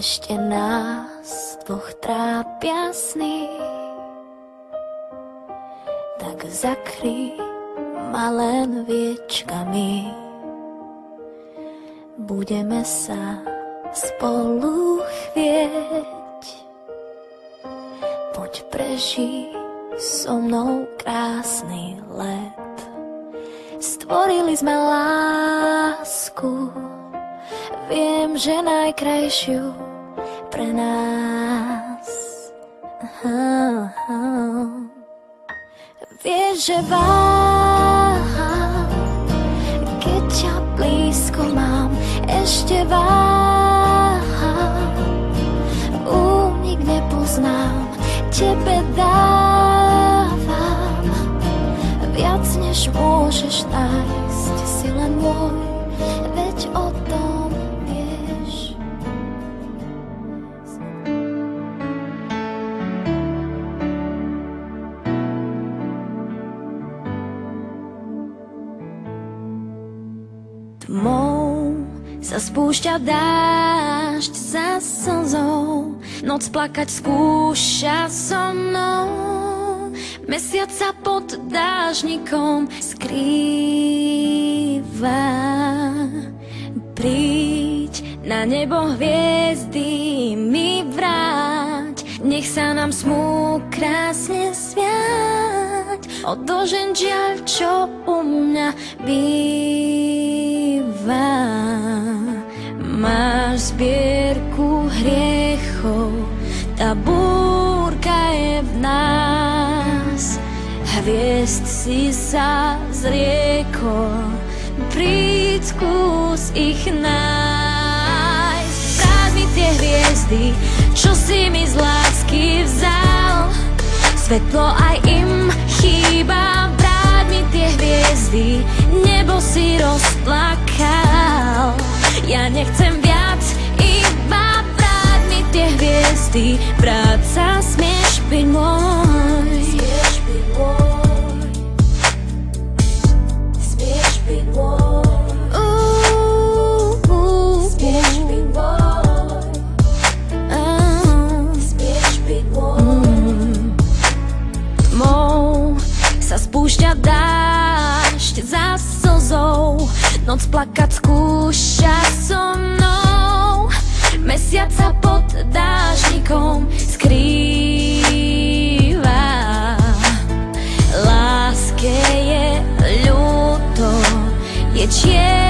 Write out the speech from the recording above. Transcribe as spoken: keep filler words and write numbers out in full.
ešte nás dvoch trápia sny, tak zakry ma len viečkami. Budeme sa spolu chvieť, poď prežij so mnou krásny let. Stvorili sme lásku, viem, že najkrajšiu pre nás. Aha, aha. Vieš, že váham, keď ťa blízko mám, ešte váham, únik nepoznám, tebe dávam viac, než môžeš nájsť, si len môj, veď o tom vieš. Tmou sa spúšťa dážď za slzou, noc plakať skúša so mnou, mesiac sa pod dážnikom skrýva. Príď na nebo hviezdy mi vráť, nech sa nám smú krásne sviať, odložen žiaľ, čo u mňa býva. Máš zbierku hriechov, tá búrka je v nás, hviezd si sa zriekol, príď skús ich nájsť. Vráť mi tie hviezdy, čo si mi z lásky vzal, svetlo aj im chýba. Vráť mi tie hviezdy, nebo si rozplakal, ja nechcem viac, iba vráť mi tie hviezdy, práca smieš byť môj. Smieš byť môj, smieš byť môj, uh, uh, smieš byť môj, uh, smieš byť môj. Tmou sa spúšťa dážď za slzou, noc plakať skúša so mnou, mesiac sa pod dážnikom skrýva. Láske je ľúto, je čier